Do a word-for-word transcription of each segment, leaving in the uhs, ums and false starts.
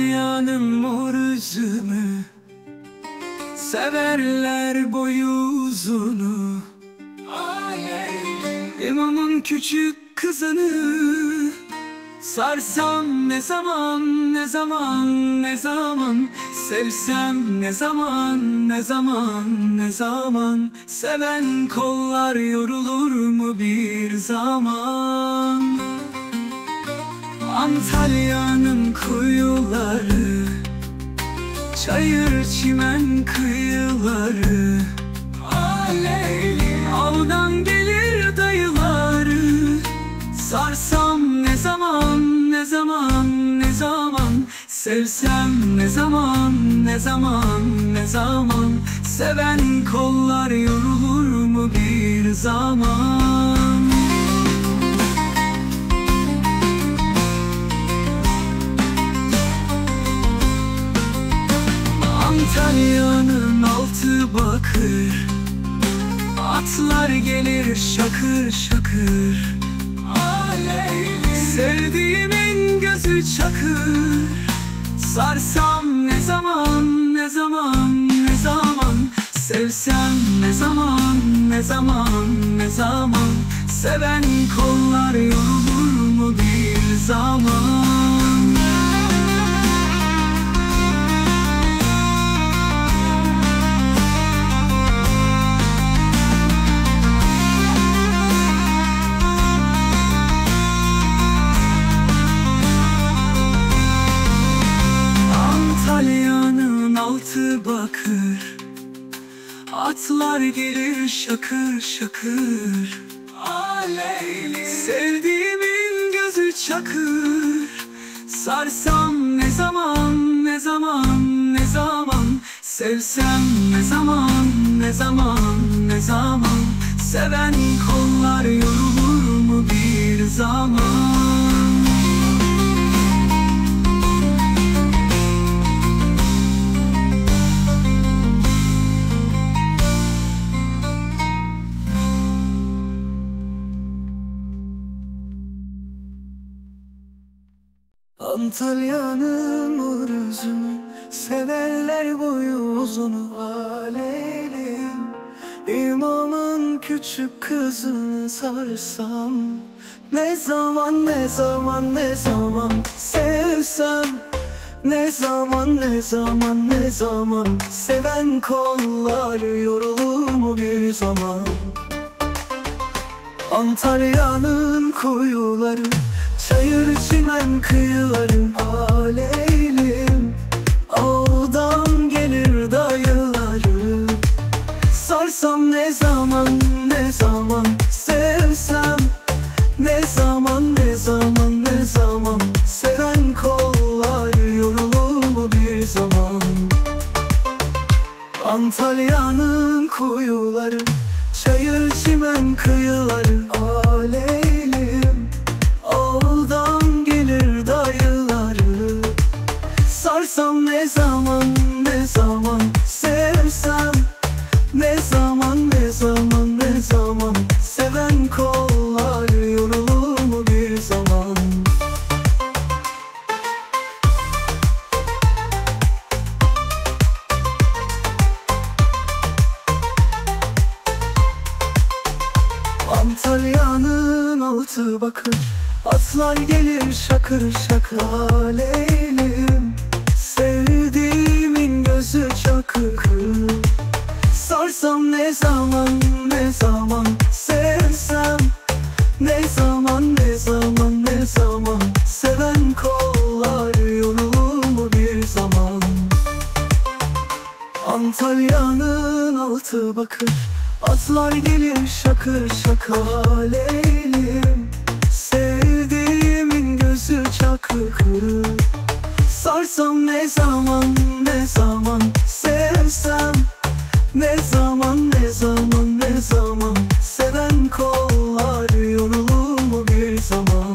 Antalya'nın mor üzümü, severler boyu uzunu. İmamın küçük kızını sarsam ne zaman, ne zaman, ne zaman, sevsem ne zaman, ne zaman, ne zaman. Seven kollar yorulur mu bir zaman? Antalya'nın kuyuları, çayır çimen kıyıları. Avdan gelir dayıları, sarsam ne zaman, ne zaman, ne zaman, sevsem ne zaman, ne zaman, ne zaman. Seven kollar yorulur mu bir zaman? Antalya'nın altı bakır, atlar gelir şakır şakır. Sevdiğimin gözü çakır, sarsam ne zaman, ne zaman, ne zaman, sevsem ne zaman, ne zaman, ne zaman. Seven kollar yorulur mu bir zaman? Antalya'nın altı bakır, atlar gelir şakır şakır. Sevdiğimin gözü çakır, sarsam ne zaman, ne zaman, ne zaman, sevsem ne zaman, ne zaman, ne zaman. Seven kollar yorulur mu bir zaman? Antalya'nın mor üzümü, severler boyu uzunu. Aleylim, İmamın küçük kızını sarsam ne zaman, ne zaman, ne zaman, sevsem ne zaman, ne zaman, ne zaman. Seven kollar yorulur mu bir zaman? Antalya'nın kuyuları, çayır çimen kıyıları. Aleylim, avdan gelir dayıları, sarsam ne zaman, ne zaman, sevsem ne zaman, ne zaman, ne zaman. Seven kollar yorulur mu bir zaman? Antalya'nın kuyuları, çayır çimen kıyıları. Aleylim, avdan gelir dayıları, sarsam ne zaman, ne zaman, sevsem ne zaman, ne zaman, ne zaman. Seven kollar yorulur mu bir zaman? Antalya'nın altı bakır, atlar gelir şakır şakır. Aleylim, sevdiğimin gözü çakır. Sarsam ne zaman, ne zaman, sevsem ne zaman, ne zaman, ne zaman. Seven kollar yorulur mu bir zaman? Antalya'nın altı bakır, atlar gelir şakır şakır. Aleylim, sevdiğimin gözü çakır. Sarsam ne zaman, ne zaman, sevsem ne zaman, ne zaman, ne zaman. Seven kollar yorulur mu bir zaman?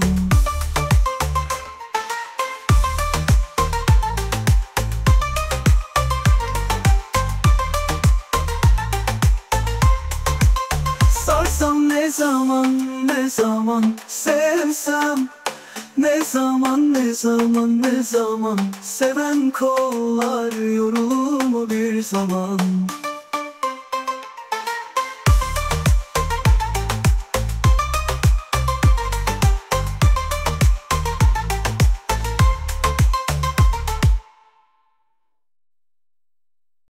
Sarsam ne zaman, ne zaman, sevsem ne zaman ne zaman ne zaman Seven kollar yorulur mu bir zaman?